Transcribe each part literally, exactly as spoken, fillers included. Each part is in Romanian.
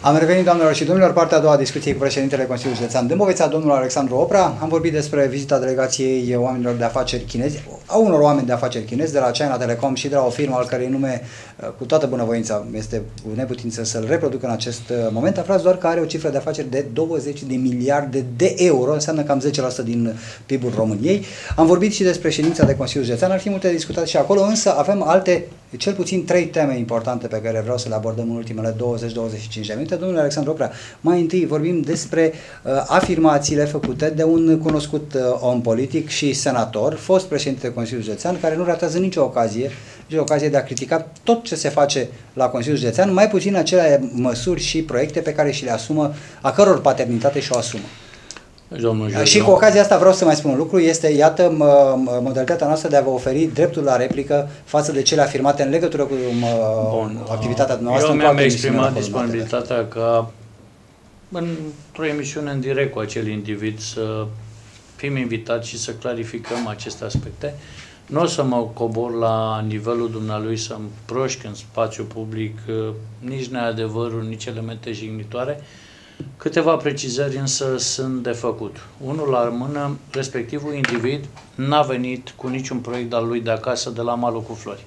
Am revenit, doamnelor și domnilor, partea a doua a discuției cu președintele Consiliului Județean Dâmbovița, domnul Alexandru Oprea. Am vorbit despre vizita delegației oamenilor de afaceri chinezi, a unor oameni de afaceri chinezi, de la China Telecom și de la o firmă al cărei nume, cu toată bunăvoința, este cu neputință să-l reproduc în acest moment. Aflați doar că are o cifră de afaceri de douăzeci de miliarde de euro, înseamnă cam zece la sută din P I B-ul României. Am vorbit și despre ședința de Consiliul Județean, ar fi multe de discutat și acolo, însă avem alte, cel puțin trei teme importante pe care vreau să le abordăm în ultimele douăzeci douăzeci și cinci de minute. Domnule Alexandru Oprea, mai întâi vorbim despre uh, afirmațiile făcute de un cunoscut uh, om politic și senator, fost președinte Consiliului Județean, care nu ratează nicio ocazie, nicio ocazie de a critica tot ce se face la Consiliul Județean, mai puțin acele măsuri și proiecte pe care și le asumă, a căror paternitate și-o asumă. Domnul și cu ocazia asta vreau să mai spun un lucru, este, iată, modalitatea noastră de a vă oferi dreptul la replică față de cele afirmate în legătură cu Bun. activitatea noastră. Eu mi-am exprimat disponibilitatea ca într-o emisiune în direct cu acel individ să fim invitați și să clarificăm aceste aspecte. Nu o să mă cobor la nivelul dumnealui să împroșc în spațiu public nici neadevăruri, nici elemente jignitoare. Câteva precizări însă sunt de făcut. Unul la mână, respectivul individ n-a venit cu niciun proiect al lui de acasă de la malul cu flori.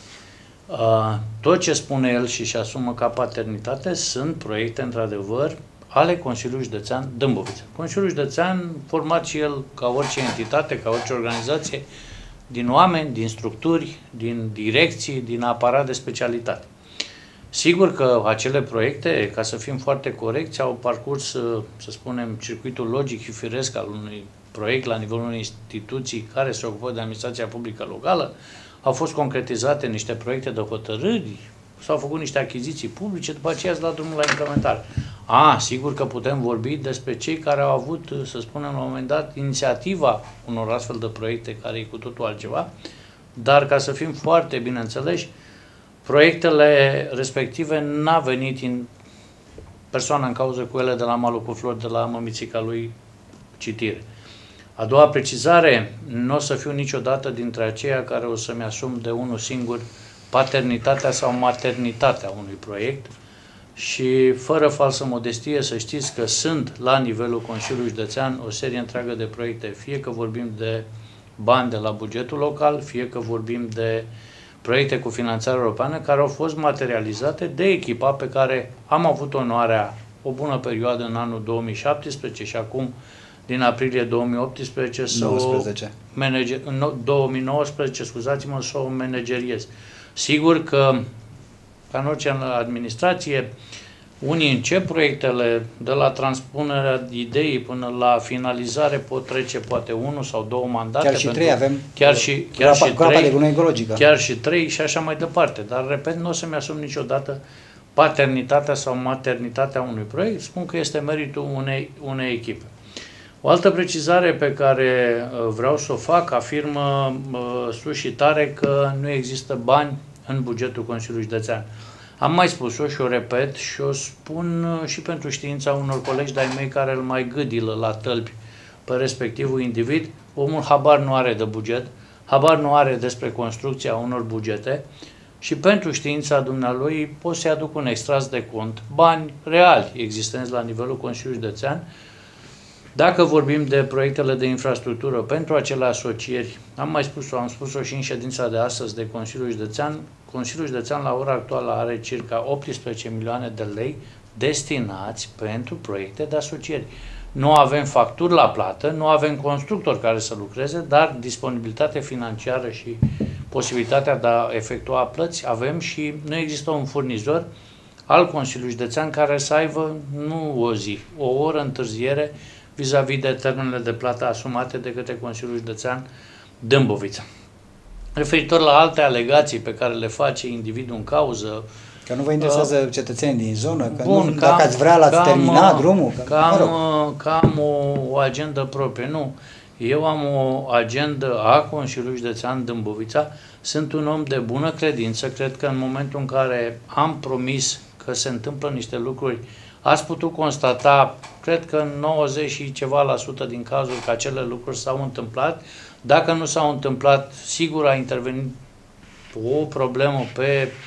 Tot ce spune el și își asumă ca paternitate sunt proiecte, într-adevăr, ale Consiliului Județean Dâmbovița. Consiliul Județean, format și el ca orice entitate, ca orice organizație, din oameni, din structuri, din direcții, din aparat de specialitate. Sigur că acele proiecte, ca să fim foarte corecți, au parcurs, să spunem, circuitul logic și firesc al unui proiect la nivelul unei instituții care se ocupă de administrația publică locală, au fost concretizate niște proiecte de hotărâri, s-au făcut niște achiziții publice, după aceea s-a dat drumul la implementare. A, sigur că putem vorbi despre cei care au avut, să spunem, la un moment dat, inițiativa unor astfel de proiecte care e cu totul altceva, dar ca să fim foarte bine înțeleși, proiectele respective n-a venit în persoana în cauză cu ele de la malul cu flori, de la mămițica lui citire. A doua precizare, nu o să fiu niciodată dintre aceia care o să-mi asum de unul singur paternitatea sau maternitatea unui proiect și fără falsă modestie să știți că sunt la nivelul Consiliului Județean o serie întreagă de proiecte, fie că vorbim de bani de la bugetul local, fie că vorbim de proiecte cu finanțare europeană care au fost materializate de echipa pe care am avut onoarea o bună perioadă în anul două mii șaptesprezece și acum din aprilie două mii optsprezece să nouăsprezece. o manager, în două mii nouăsprezece, scuzați-mă, să o manageriez. Sigur că, ca în orice administrație, unii încep proiectele, de la transpunerea ideii până la finalizare pot trece poate unul sau două mandate. Chiar și pentru, trei avem chiar și, chiar groapa, și groapa trei, de gunoi ecologică. Chiar și trei și așa mai departe. Dar, repet, nu o să-mi asum niciodată paternitatea sau maternitatea unui proiect. Spun că este meritul unei, unei echipe. O altă precizare pe care vreau să o fac, afirmă sus și tare că nu există bani în bugetul Consiliului Județean. Am mai spus-o și o repet și o spun și pentru știința unor colegi de-ai mei care îl mai gâdilă la tălpi pe respectivul individ. Omul habar nu are de buget, habar nu are despre construcția unor bugete și pentru știința dumnealui pot să-i aduc un extras de cont, bani reali existenți la nivelul Consiliului Județean. Dacă vorbim de proiectele de infrastructură pentru acele asocieri, am mai spus-o, am spus-o și în ședința de astăzi de Consiliul Județean, Consiliul Județean la ora actuală are circa optsprezece milioane de lei destinați pentru proiecte de asocieri. Nu avem facturi la plată, nu avem constructori care să lucreze, dar disponibilitate financiară și posibilitatea de a efectua plăți avem și nu există un furnizor al Consiliului Județean care să aibă nu o zi, o oră întârziere vis-a-vis de termenele de plată asumate de către Consiliul Județean Dâmbovița. Referitor la alte alegații pe care le face individul în cauză, că nu vă interesează uh, cetățenii din zonă, că bun, nu, cam, dacă ați vrea l-ați terminat drumul. Că, cam, mă rog. Cam o, o agendă proprie, nu. Eu am o agendă a Consiliului Județean Dâmbovița, sunt un om de bună credință, cred că în momentul în care am promis că se întâmplă niște lucruri, ați putut constata, cred că în nouăzeci și ceva la sută din cazuri că acele lucruri s-au întâmplat. Dacă nu s-au întâmplat, sigur a intervenit o problemă pe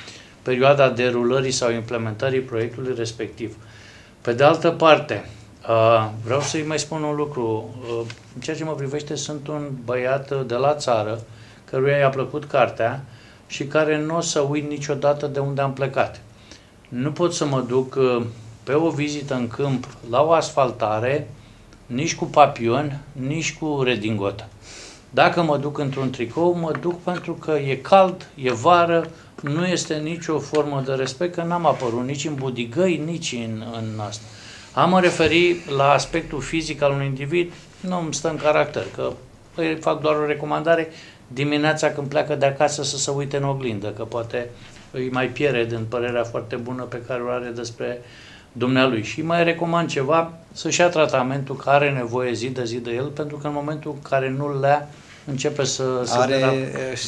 perioada derulării sau implementării proiectului respectiv. Pe de altă parte, vreau să-i mai spun un lucru. În ceea ce mă privește, sunt un băiat de la țară, căruia i-a plăcut cartea și care nu o să uit niciodată de unde am plecat. Nu pot să mă duc pe o vizită în câmp la o asfaltare, nici cu papion, nici cu redingotă. Dacă mă duc într-un tricou, mă duc pentru că e cald, e vară, nu este nicio formă de respect, că n-am apărut nici în budigăi, nici în, în asta. Am mă referi la aspectul fizic al unui individ, nu îmi stă în caracter, că îi fac doar o recomandare dimineața când pleacă de acasă să se uite în oglindă, că poate îi mai pierde din părerea foarte bună pe care o are despre dumnealui. Și mai recomand ceva, să-și ia tratamentul care are nevoie zi de zi de el, pentru că în momentul în care nu le ia, începe să... să are, la...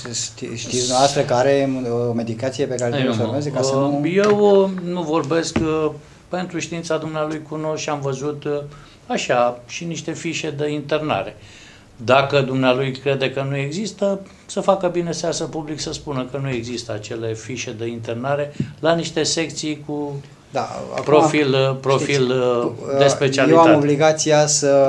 știți noastră că are o medicație pe care trebuie să urmeze ca să nu... Eu nu vorbesc, pentru știința dumnealui cunosc și am văzut așa și niște fișe de internare. Dacă dumnealui crede că nu există, să facă bine să iasă public să spună că nu există acele fișe de internare la niște secții cu da, profil, acum, profil știți, de specialitate. Eu am obligația să,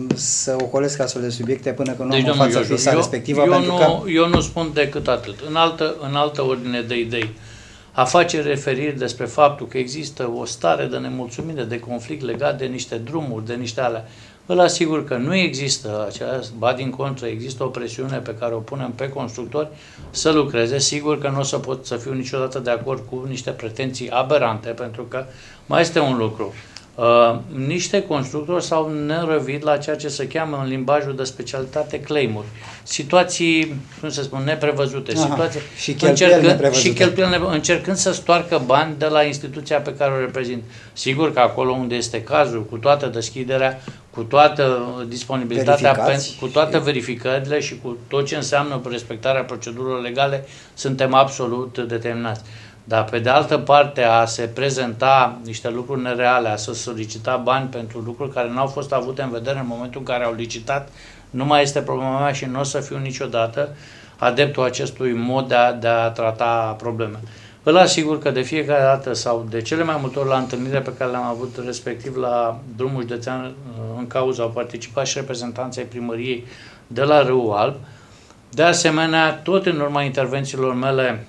să ocolesc astfel de subiecte până când deci, nu am în fața fișa respectivă. Eu, pentru nu, că... eu nu spun decât atât. În altă, în altă ordine de idei, a face referiri despre faptul că există o stare de nemulțumire, de conflict legat de niște drumuri, de niște alea, îl asigur că nu există acea, ba din contră, există o presiune pe care o punem pe constructori să lucreze. Sigur că nu o să pot să fiu niciodată de acord cu niște pretenții aberante, pentru că mai este un lucru. Uh, niște constructori s-au nerăvit la ceea ce se cheamă în limbajul de specialitate claim-uri. Situații, cum se spun, neprevăzute. Aha, situații, și cheltuieli neprevăzute. Și cheltuieli neprevăzute, încercând să stoarcă bani de la instituția pe care o reprezint. Sigur că acolo unde este cazul, cu toată deschiderea, cu toată disponibilitatea, pen, cu toate verificările și cu tot ce înseamnă respectarea procedurilor legale, suntem absolut determinați. Dar pe de altă parte a se prezenta niște lucruri nereale, a să solicita bani pentru lucruri care nu au fost avute în vedere în momentul în care au licitat, nu mai este problema mea și nu o să fiu niciodată adeptul acestui mod de a, de a trata probleme. Îl asigur că de fiecare dată sau de cele mai multe ori la întâlnire pe care le-am avut respectiv la drumul județean în cauză au participat și reprezentanții primăriei de la Râul Alb. De asemenea, tot în urma intervențiilor mele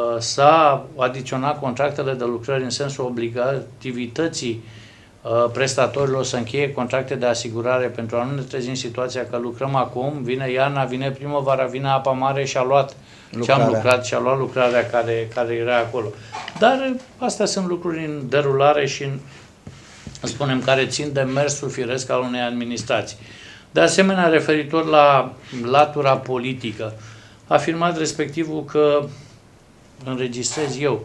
s-a adiționat contractele de lucrări în sensul obligativității prestatorilor să încheie contracte de asigurare pentru a nu ne trezi în situația că lucrăm acum, vine iarna, vine primăvara, vine apa mare și a luat ce am lucrat și a luat lucrarea care, care era acolo. Dar astea sunt lucruri în derulare și în, spunem, care țin de mersul firesc al unei administrații. De asemenea, referitor la latura politică, a afirmat respectivul că înregistrez eu.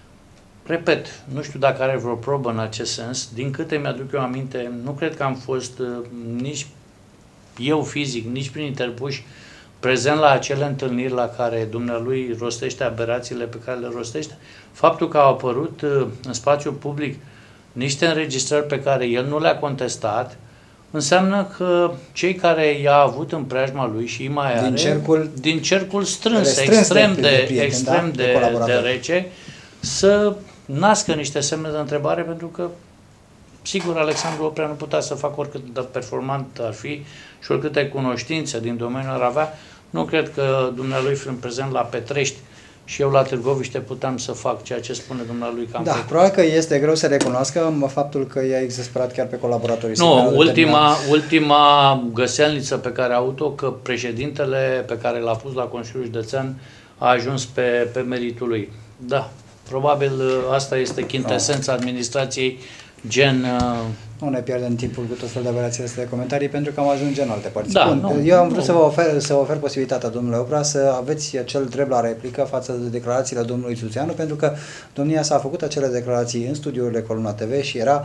Repet, nu știu dacă are vreo probă în acest sens, din câte mi-aduc eu aminte, nu cred că am fost uh, nici eu fizic, nici prin interpuși prezent la acele întâlniri la care dumnealui rostește aberațiile pe care le rostește. Faptul că au apărut uh, în spațiul public niște înregistrări pe care el nu le-a contestat, înseamnă că cei care i-a avut în preajma lui și îi mai are, din cercul, din cercul strâns, extrem, de, de, de, prieten, extrem da? de, de, de rece, să nască niște semne de întrebare, pentru că, sigur, Alexandru Oprea nu putea să facă oricât de performant ar fi și oricâte cunoștințe din domeniul ar avea. Nu cred că dumnealui, fiind prezent la Petrești și eu la Târgoviște, puteam să fac ceea ce spune dumnealui că am Da, făcut. probabil că este greu să recunoască faptul că i-a exasperat chiar pe colaboratorii. Nu, ultima, ultima găselniță pe care a avut-o, că președintele pe care l-a pus la Consiliul Județean a ajuns pe, pe meritul lui. Da, probabil asta este chintesența administrației, gen... Nu ne pierdem timpul cu tot felul de aberații de comentarii, pentru că am ajunge în alte părți. Da, Bun, nu, eu am vrut nu. să vă ofer, să vă ofer posibilitatea, domnule Oprea, să aveți acel drept la replică față de declarațiile domnului Țuțeanu, pentru că domnia s-a făcut acele declarații în studiourile Columna T V și era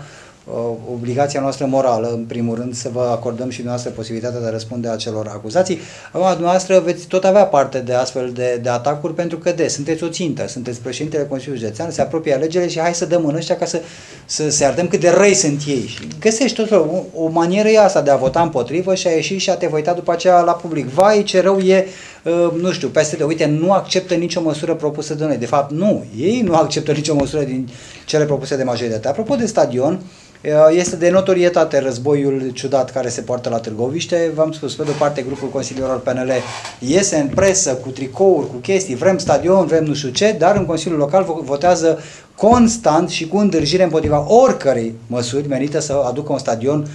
obligația noastră morală, în primul rând, să vă acordăm și dumneavoastră posibilitatea de a răspunde acelor acuzații. Acum, dumneavoastră veți tot avea parte de astfel de, de atacuri, pentru că de, sunteți o țintă, sunteți președintele Consiliului Județean, se apropie alegerile și hai să dăm în ăștia ca să, să se ardem cât de răi sunt ei. Și găsești tot felul. O, o manieră e asta de a vota împotrivă și a ieși și a te uita după aceea la public. Vai, ce rău e, uh, nu știu, P S D, uite, nu acceptă nicio măsură propusă de noi. De fapt, nu, ei nu acceptă nicio măsură din cele propuse de majoritate. Apropo de stadion, este de notorietate războiul ciudat care se poartă la Târgoviște. V-am spus, pe de-o parte grupul consilierilor P N L iese în presă cu tricouri, cu chestii, vrem stadion, vrem nu știu ce, dar în Consiliul Local votează constant și cu îndârjire împotriva oricărei măsuri menite să aducă un stadion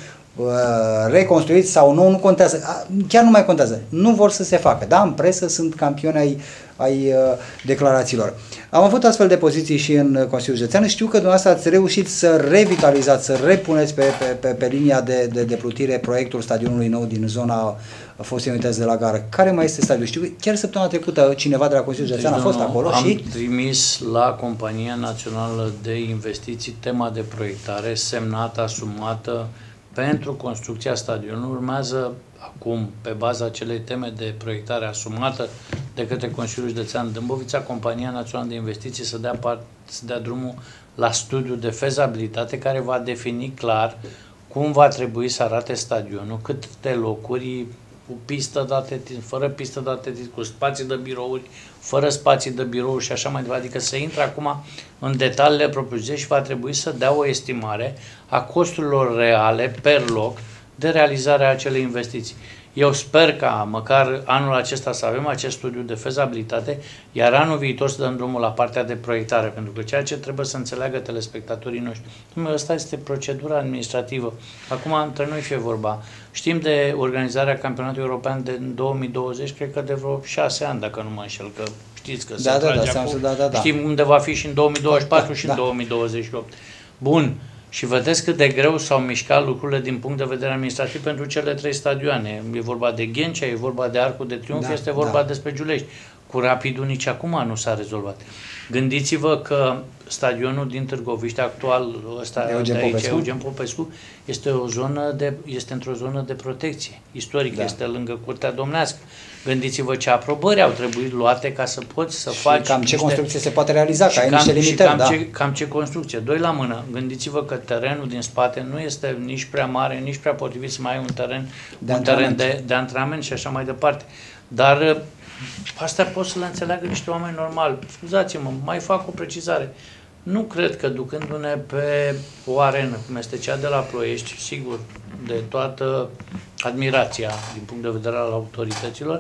reconstruit sau nu, nu contează, chiar nu mai contează, nu vor să se facă, da, în presă sunt campioni ai, ai uh, declarațiilor. Am avut astfel de poziții și în Consiliul Județean, știu că dumneavoastră ați reușit să revitalizați, să repuneți pe, pe, pe, pe linia de, de, de plutire proiectul stadionului nou din zona fostei unități de la gară. Care mai este stadionul? Știu, chiar săptămâna trecută cineva de la Consiliul Județean deci, a fost nu, acolo am și... Am trimis la Compania Națională de Investiții tema de proiectare semnată, asumată, pentru construcția stadionului. Urmează acum, pe baza acelei teme de proiectare asumată de către Consiliul Județean Dâmbovița, Compania Națională de Investiții să dea, part, să dea drumul la studiul de fezabilitate care va defini clar cum va trebui să arate stadionul, câte locuri, cu pistă date, fără pistă date, cu spații de birouri, fără spații de birouri și așa mai departe. Adică se intră acum în detaliile propriu-zise și va trebui să dea o estimare a costurilor reale per loc de realizarea acelei investiții. Eu sper ca măcar anul acesta să avem acest studiu de fezabilitate, iar anul viitor să dăm drumul la partea de proiectare, pentru că ceea ce trebuie să înțeleagă telespectatorii noștri, asta este procedura administrativă. Acum între noi fie vorba. Știm de organizarea campionatului european de două mii douăzeci, cred că de vreo șase ani, dacă nu mă înșel, că știți că da, se da, trage da, acum. Da, da, da. Știm unde va fi și în două mii douăzeci și patru da, și în da. două mii douăzeci și opt. Bun. Și vedeți cât de greu s-au mișcat lucrurile din punct de vedere administrativ pentru cele trei stadioane. E vorba de Ghencea, e vorba de Arcul de Triunf, da, este vorba da. despre Giulești. Cu Rapidul nici acum nu s-a rezolvat. Gândiți-vă că stadionul din Târgoviște actual, ăsta Eugen de aici, Popescu. Eugen Popescu, este, o zonă de, este într-o zonă de protecție istorică, da. este lângă Curtea Domnească. Gândiți-vă ce aprobări au trebuit luate ca să poți să și faci cam ce niște... construcție se poate realiza, și că ai cam, niște limitări. Și cam, da. ce, cam ce construcție. Doi la mână. Gândiți-vă că terenul din spate nu este nici prea mare, nici prea potrivit să mai ai un teren de, un teren de, de antrenament și așa mai departe. Dar astea pot să le înțeleagă niște oameni normali. Scuzați-mă, mai fac o precizare. Nu cred că ducându-ne pe o arenă, cum este cea de la Ploiești, sigur, de toată admirația din punct de vedere al autorităților,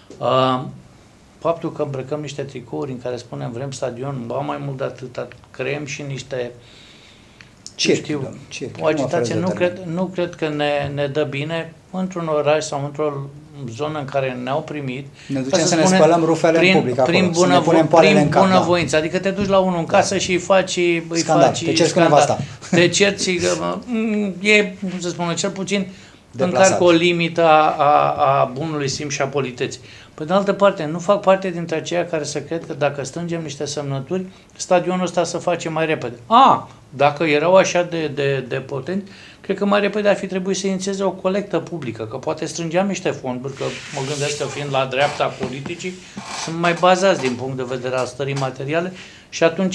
uh, faptul că îmbrăcăm niște tricouri în care spunem vrem stadion, ba mai mult de atât, creăm și niște circ, știu, domn, circ, o agitație. Nu cred, nu cred că ne, ne dă bine într-un oraș sau într-o zonă în care ne-au primit. Ne ducem să, să ne spălăm rufele prin, în public acolo, prin bună, să ne punem poalele prin în cap. bunăvoință. Da. Adică te duci la unul în casă da. și îi faci, îi scandal. faci te cerți cu nevasta. Te cerți, e, cum să spun, cel puțin încarcă o limită a, a, a bunului simț și a politeții. Pe de altă parte, nu fac parte dintre aceia care să cred că dacă strângem niște semnături, stadionul ăsta să face mai repede. A, dacă erau așa de, de, de potenți, cred că mai repede ar fi trebuit să inițieze o colectă publică, că poate strângeam niște fonduri, că mă gândesc că fiind la dreapta politicii, sunt mai bazați din punct de vedere al stării materiale și atunci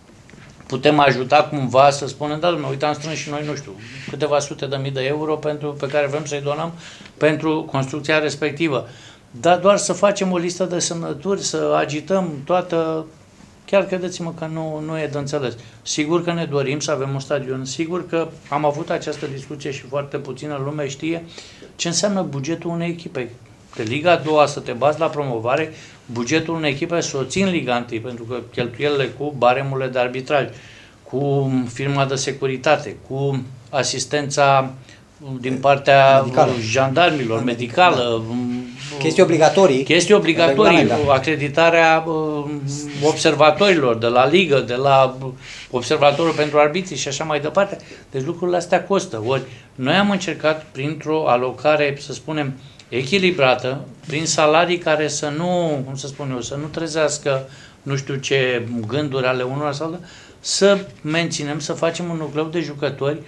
putem ajuta cumva să spunem, da, uite, am strâns și noi, nu știu, câteva sute de mii de euro pentru, pe care vrem să-i donăm pentru construcția respectivă. Dar doar să facem o listă de semnături, să agităm toată... Chiar credeți-mă că nu, nu e de înțeles. Sigur că ne dorim să avem un stadion, sigur că am avut această discuție și foarte puțină lume știe ce înseamnă bugetul unei echipe. Că Liga a doua să te bazi la promovare, bugetul unei echipe să o țin Liga unu, pentru că cheltuielile cu baremurile de arbitraj, cu firma de securitate, cu asistența din partea medicală. jandarmilor, medicală, da. chestii obligatorii, chestii obligatorii, da. acreditarea observatorilor de la ligă, de la observatorul pentru arbitrii și așa mai departe. Deci lucrurile astea costă. Ori noi am încercat printr-o alocare, să spunem, echilibrată, prin salarii care să nu, cum să spun eu, să nu trezească nu știu ce gânduri ale unora sau altora, să menținem, să facem un nucleu de jucători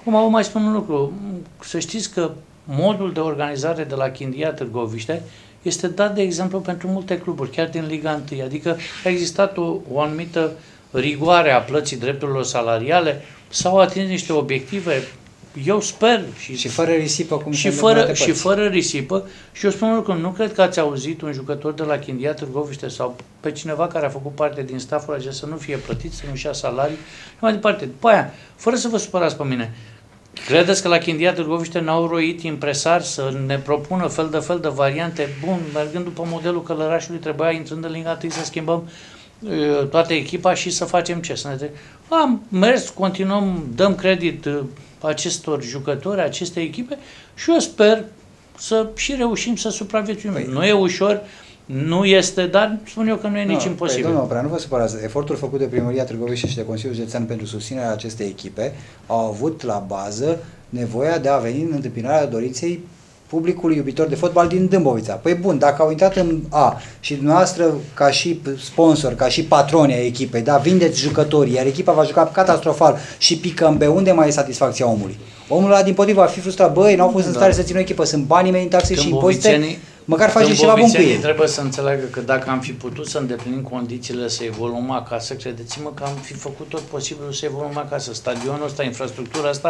Acum vă mai spun un lucru. Să știți că modul de organizare de la Chindia Târgoviște este dat de exemplu pentru multe cluburi, chiar din Liga unu. Adică a existat o, o anumită rigoare a plății drepturilor salariale, s-au atins niște obiective, eu sper. Și, și fără risipă, cum și fără, și fără risipă. Și eu spun un lucru, nu cred că ați auzit un jucător de la Chindia Târgoviște sau pe cineva care a făcut parte din stafful acesta să nu fie plătit, să nu-și ia salarii și mai departe. După aia, fără să vă supărați pe mine, credeți că la Chindia Târgoviște n-au roit impresari să ne propună fel de fel de variante? Bun, mergând după modelul Călărașului, trebuia, intrând în Liga unu, să schimbăm uh, toată echipa și să facem ce? Să ne am mers, continuăm, dăm credit uh, acestor jucători, aceste echipe și eu sper să și reușim să supraviețuim. Păi, nu e ușor, nu este, dar spun eu că nu e nici no, imposibil. Păi, domnul Oprea, nu vă supărați. Efortul făcut de Primăria Târgoviște și de Consiliul Județean pentru susținerea acestei echipe au avut la bază nevoia de a veni în întâmpinarea dorinței publicului iubitor de fotbal din Dâmbovița. Păi bun, dacă au intrat în A și dumneavoastră ca și sponsor, ca și patroni ai echipei, da, vindeți jucătorii, iar echipa va juca catastrofal și pică în B, unde mai e satisfacția omului? Omul ăla din potrivă va fi frustrat, băi, n-au fost da. în stare să țină o echipă, sunt banii mei în taxe și impozite, măcar faceți ceva bun cu ei. Trebuie să înțeleagă că dacă am fi putut să îndeplinim condițiile să evoluăm acasă, credeți-mă că am fi făcut tot posibilul să evoluăm acasă. Stadionul ăsta, infrastructura asta,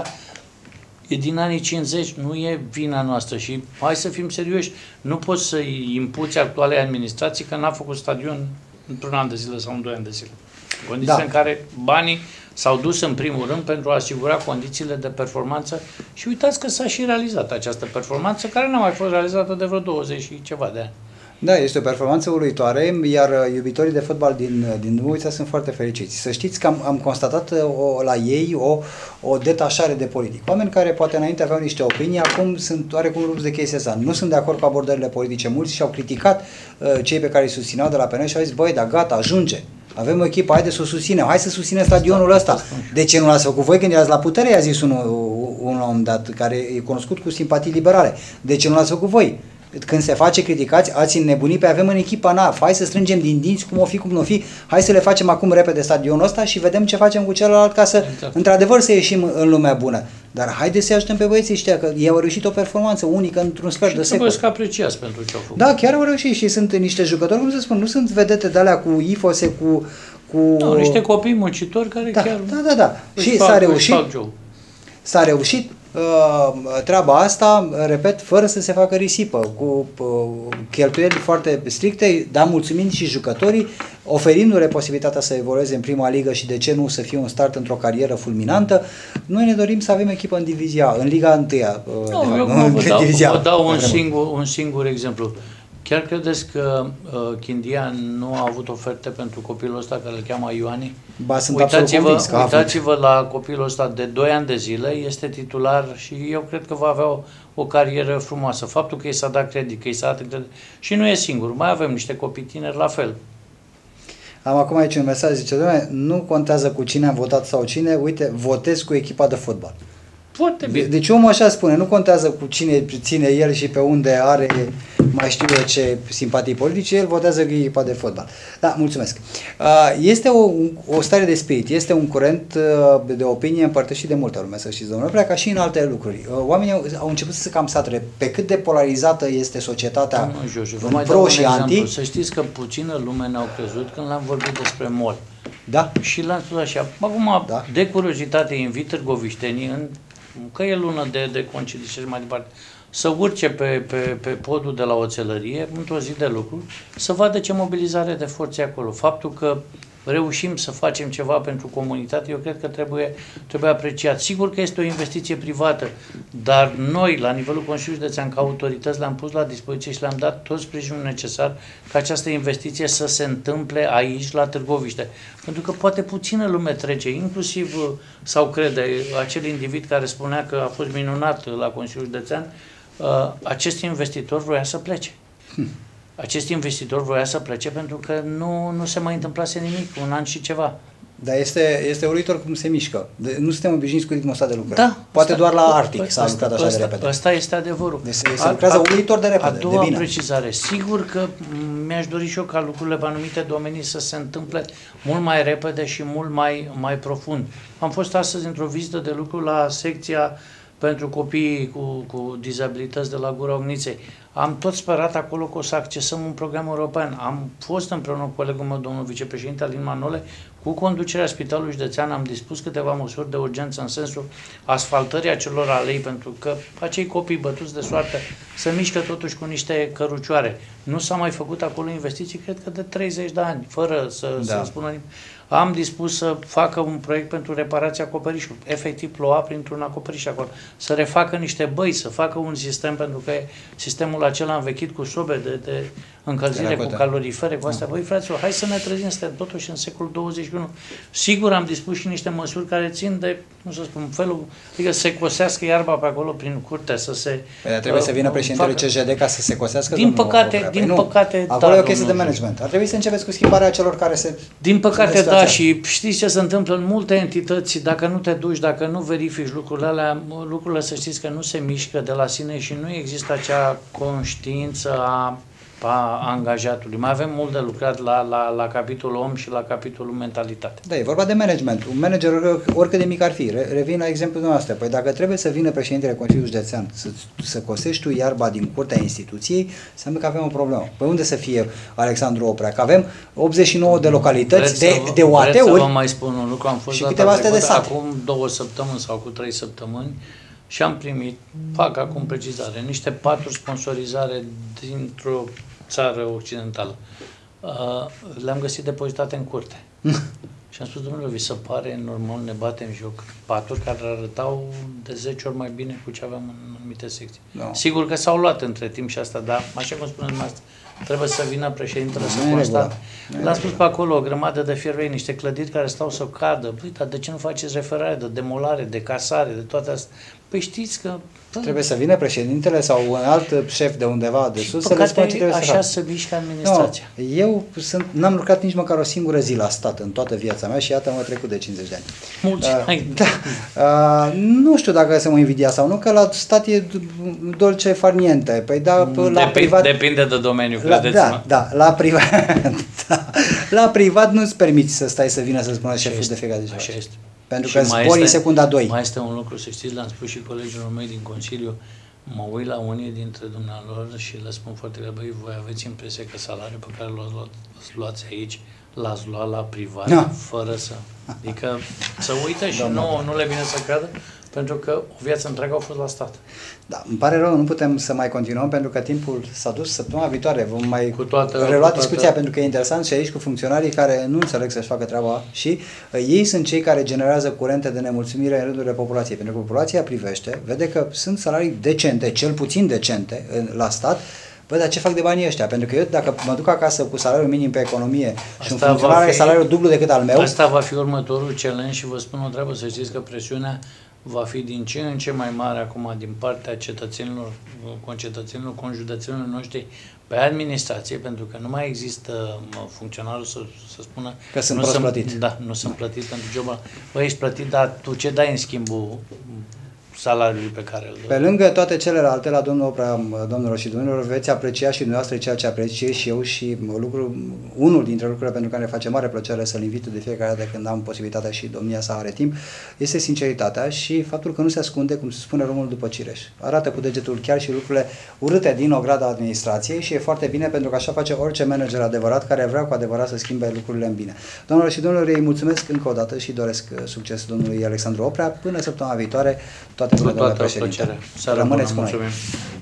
e din anii cincizeci, nu e vina noastră și hai să fim serioși, nu poți să-i impuți actualei administrații că n-a făcut stadion într-un an de zile sau în doi ani de zile. Condițiile da. în care banii s-au dus în primul rând pentru a asigura condițiile de performanță și uitați că s-a și realizat această performanță care n-a mai fost realizată de vreo douăzeci și ceva de ani. Da, este o performanță uluitoare, iar iubitorii de fotbal din, din Dâmbovița sunt foarte fericiți. Să știți că am, am constatat o, la ei o, o detașare de politic. Oameni care poate înainte aveau niște opinii, acum sunt oarecum rupți de chestia asta. Nu sunt de acord cu abordările politice. Mulți și-au criticat uh, cei pe care îi susțineau de la P N L și au zis, băi, dar gata, ajunge. Avem o echipă, haide să o susținem, hai să susținem stadionul ăsta. De ce nu l-ați făcut voi când erați la putere, i-a zis unul, un om dat, care e cunoscut cu simpatii liberale. De ce nu l-ați făcut voi? Când se face criticați, ați înnebunit pe avem în echipa N A F, hai să strângem din dinți cum o fi, cum nu o fi, hai să le facem acum repede stadionul ăsta și vedem ce facem cu celălalt ca să, exact. într-adevăr, să ieșim în lumea bună. Dar haideți să ajutăm pe băieții ăștia, că ei au reușit o performanță unică într-un sfert de secol. Și trebuie să apreciați pentru ce au făcut. Da, chiar au reușit și sunt niște jucători, cum să spun, nu sunt vedete de alea cu ifose, cu... cu... No, niște copii muncitori care da, chiar... Da, da, da. Și s-a reușit, s-a reușit treaba asta, repet, fără să se facă risipă, cu uh, cheltuieli foarte stricte, dar mulțumind și jucătorii, oferindu-le posibilitatea să evolueze în prima ligă și de ce nu să fie un start într-o carieră fulminantă. Noi ne dorim să avem echipă în divizia, în Liga unu. Uh, no, eu nu, vă, dau, divizia, vă dau un singur, un singur exemplu. Chiar credeți că uh, Chindia nu a avut oferte pentru copilul ăsta care îl cheamă Ioani? Ba, sunt uitați-vă, uitați-vă la copilul ăsta de doi ani de zile, este titular și eu cred că va avea o, o carieră frumoasă. Faptul că i s-a dat credit, că i s-a dat credit. Și nu e singur, mai avem niște copii tineri la fel. Am acum aici un mesaj, zice, doamne, nu contează cu cine am votat sau cine, uite, votez cu echipa de fotbal. Foarte bine. Deci omul așa spune, nu contează cu cine ține el și pe unde are, mai știu eu ce simpatii politice, el votează cu echipa de fotbal. Da, mulțumesc. Este o, o stare de spirit, este un curent de opinie împărtășit de multă lume, să știți, domnule, prea ca și în alte lucruri. Oamenii au, au început să se cam sature pe cât de polarizată este societatea în pro și anti. Să știți că puțină lume ne-au crezut când l-am vorbit despre mol. Da. Și l-am spus așa, acum, da. de curiozitate, invit târgoviștenii în că e lună de, de concedii și mai departe, să urce pe, pe, pe podul de la oțelărie, într-o zi de lucru, să vadă ce mobilizare de forțe acolo. Faptul că reușim să facem ceva pentru comunitate, eu cred că trebuie, trebuie apreciat. Sigur că este o investiție privată, dar noi, la nivelul Consiliului Județean, ca autorități, le-am pus la dispoziție și le-am dat tot sprijinul necesar ca această investiție să se întâmple aici, la Târgoviște. Pentru că poate puțină lume trece, inclusiv, sau crede, acel individ care spunea că a fost minunat la Consiliul Județean, acest investitor voia să plece. Hm. Acest investitor voia să plece pentru că nu, nu se mai întâmplase nimic, un an și ceva. Dar este, este uluitor cum se mișcă. De, nu suntem obișnuiți cu ritmul ăsta de lucruri. Da, Poate asta, doar la Arctic s-a asta, lucrat așa asta, de repede. Asta este adevărul. Deci se, se lucrează uluitor de repede, A doua de bine. precizare. Sigur că mi-aș dori și eu ca lucrurile pe anumite domenii să se întâmple mult mai repede și mult mai, mai profund. Am fost astăzi într-o vizită de lucru la secția pentru copiii cu, cu dizabilități de la Gura Ogniței. Am tot sperat acolo că o să accesăm un program european. Am fost împreună cu colegul meu, domnul vicepreședinte Alin Manole, cu conducerea Spitalului Județean, am dispus câteva măsuri de urgență în sensul asfaltării acelor alei, pentru că acei copii bătuți de soartă se mișcă totuși cu niște cărucioare. Nu s-a mai făcut acolo investiții, cred că de treizeci de ani, fără să, da. să spună nimic. Am dispus să facă un proiect pentru reparația acoperișului. Efectiv ploua printr-un acoperiș acolo. Să refacă niște băi, să facă un sistem, pentru că sistemul acela învechit cu sobe de, de încălzire, cu calorifere, cu astea. Băi, fraților, hai să ne trezim, suntem totuși în secolul douăzeci și unu. Sigur am dispus și niște măsuri care țin de, nu să spun, felul, adică să se cosească iarba pe acolo prin curte, să se... Păi, trebuie uh, să vină președintele C J D ca să se cosească. Din păcate, păi, din păcate, acolo da, e o chestie de management. Ar trebui să începeți cu schimbarea celor care se... Din păcate, da, și știți ce se întâmplă în multe entități, dacă nu te duci, dacă nu verifici lucrurile alea, lucrurile să știți că nu se mișcă de la sine și nu există acea conștiință a, a angajatului. Mai avem mult de lucrat la, la, la capitolul om și la capitolul mentalitate. Da, e vorba de management. Un manager, oricât de mic ar fi, revin la exemplul nostru. Păi dacă trebuie să vină președintele Consiliului Județean să, să cosești tu iarba din curtea instituției, înseamnă că avem o problemă. Păi unde să fie Alexandru Oprea? Că avem optzeci și nouă de localități, de, vă, de O A T-uri. Vreți să vă mai spun un lucru? Am fost și câteva trecută, de sat. acum două săptămâni sau cu trei săptămâni și am primit, fac acum precizare, niște paturi sponsorizare dintr-o țară occidentală. Uh, le-am găsit depozitate în curte. Și am spus, domnule, vi se pare normal, ne batem joc? Paturi care arătau de zece ori mai bine cu ce aveam în anumite secții. No. Sigur că s-au luat între timp și asta, dar, așa cum spuneți dumneavoastră, trebuie să vină președintele no, să constate. L-am spus pe acolo, o grămadă de fiervei, niște clădiri care stau să cadă. Păi, dar de ce nu faceți referare de demolare, de casare, de toate astea? Păi știți că... Trebuie să vină președintele sau un alt șef de undeva de sus să le spună ce trebuie să facă. Așa se mișcă administrația. No, eu sunt, n-am lucrat nici măcar o singură zi la stat în toată viața mea și iată mă trecut de cincizeci de ani. Mulți uh, ai. Da, uh, nu știu dacă să mă invidia sau nu, că la stat e dolce far niente. Păi da, la Depinde, privat... Depinde de domeniu, la, credeți-mă. Da, da, la privat, da, la privat nu-ți permiți să stai să vină să spună șeful de fiecare de Așa este. Pentru că zbori în secunda doi. Mai este un lucru, să știți, l-am spus și colegilor mei din Consiliu, mă uit la unii dintre dumnealor și le spun foarte clar, băi, voi aveți impresia că salariul pe care l-ați luat, luați aici, l-ați luat la privat, no. fără să... Adică să uită și nu, nu le vine să creadă, pentru că o viață întreagă au fost la stat. Da, îmi pare rău, nu putem să mai continuăm pentru că timpul s-a dus. Săptămâna viitoare vom mai cu toată, relua cu discuția toată... pentru că e interesant și aici cu funcționarii care nu înțeleg să-și facă treaba și uh, ei sunt cei care generează curente de nemulțumire în rândurile populației, pentru că populația privește, vede că sunt salarii decente, cel puțin decente în, la stat. Bă, dar ce fac de banii ăștia? Pentru că eu, dacă mă duc acasă cu salariul minim pe economie asta și un funcționar are salariul dublu decât al meu... Asta va fi următorul challenge și vă spun o treabă, să știți că presiunea va fi din ce în ce mai mare acum din partea cetățenilor, concetățenilor, conjudețenilor noștri pe administrație, pentru că nu mai există funcționarul să, să spună că sunt prost plătit. Da, nu sunt plătit pentru jobul. Băi, ești plătit, dar tu ce dai în schimbul salariului pe care îl dai? Pe lângă toate celelalte, la domnul Oprea, domnilor și domnilor, veți aprecia și dumneavoastră ceea ce apreciez și eu și lucru, unul dintre lucrurile pentru care ne face mare plăcere să-l invit de fiecare dată când am posibilitatea și domnia sa are timp, este sinceritatea și faptul că nu se ascunde, cum se spune românul, după cireș. Arată cu degetul chiar și lucrurile urâte din ograda administrației și e foarte bine pentru că așa face orice manager adevărat care vrea cu adevărat să schimbe lucrurile în bine. Domnilor și domnilor, îi mulțumesc încă o dată și doresc succes domnului Alexandru Oprea. Până săptămâna viitoare, toate bune, domnule președinte. Rămâneți cu noi.